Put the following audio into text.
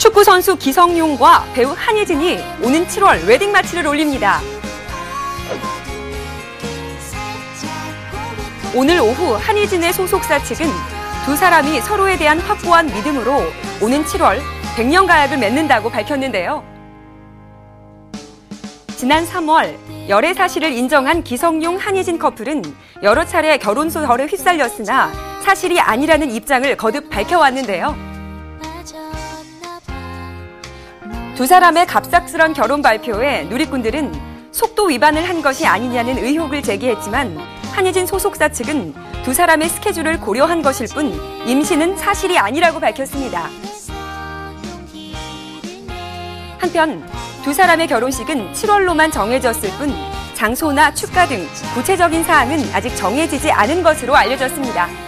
축구선수 기성용과 배우 한예진이 오는 7월 웨딩 마치를 올립니다. 오늘 오후 한예진의 소속사 측은 두 사람이 서로에 대한 확고한 믿음으로 오는 7월 100년 가약을 맺는다고 밝혔는데요. 지난 3월 열애 사실을 인정한 기성용 한예진 커플은 여러 차례 결혼설에 휩쓸렸으나 사실이 아니라는 입장을 거듭 밝혀왔는데요. 두 사람의 갑작스런 결혼 발표에 누리꾼들은 속도 위반을 한 것이 아니냐는 의혹을 제기했지만 한예진 소속사 측은 두 사람의 스케줄을 고려한 것일 뿐 임신은 사실이 아니라고 밝혔습니다. 한편 두 사람의 결혼식은 7월로만 정해졌을 뿐 장소나 축가 등 구체적인 사항은 아직 정해지지 않은 것으로 알려졌습니다.